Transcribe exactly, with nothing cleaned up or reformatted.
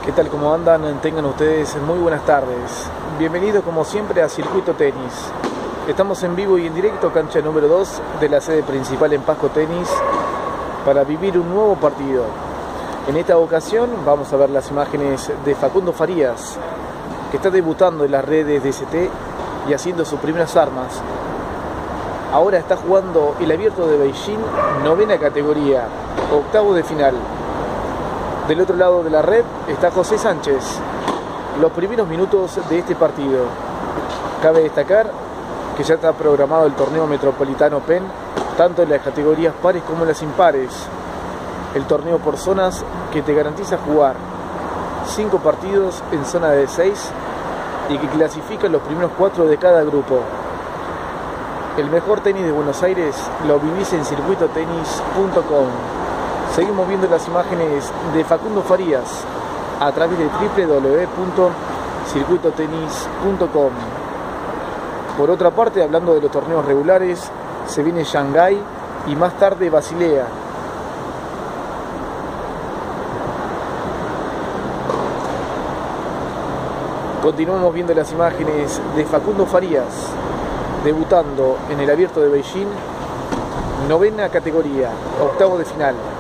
¿Qué tal? ¿Cómo andan? Tengan ustedes muy buenas tardes. Bienvenidos como siempre a Circuito Tenis. Estamos en vivo y en directo, cancha número dos de la sede principal en Pasco Tenis, para vivir un nuevo partido. En esta ocasión vamos a ver las imágenes de Facundo Farías, que está debutando en las redes de S T y haciendo sus primeras armas. Ahora está jugando el Abierto de Beijing, novena categoría, octavo de final. Del otro lado de la red está José Sánchez. Los primeros minutos de este partido. Cabe destacar que ya está programado el torneo Metropolitano Open, tanto en las categorías pares como en las impares. El torneo por zonas que te garantiza jugar cinco partidos en zona de seis y que clasifican los primeros cuatro de cada grupo. El mejor tenis de Buenos Aires lo vivís en circuito tenis punto com. Seguimos viendo las imágenes de Facundo Farías a través de doble u doble u doble u punto circuito tenis punto com. Por otra parte, hablando de los torneos regulares, se viene Shanghái y más tarde Basilea. Continuamos viendo las imágenes de Facundo Farías debutando en el Abierto de Beijing, novena categoría, octavo de final.